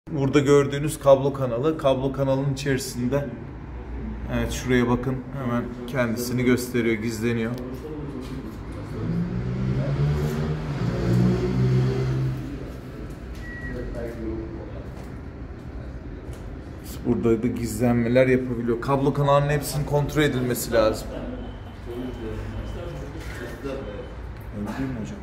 Burada gördüğünüz kablo kanalı. Kablo kanalının içerisinde, evet şuraya bakın, hemen kendisini gösteriyor, gizleniyor. Burada da gizlenmeler yapabiliyor. Kablo kanalının hepsinin kontrol edilmesi lazım. Öyle değil mi hocam?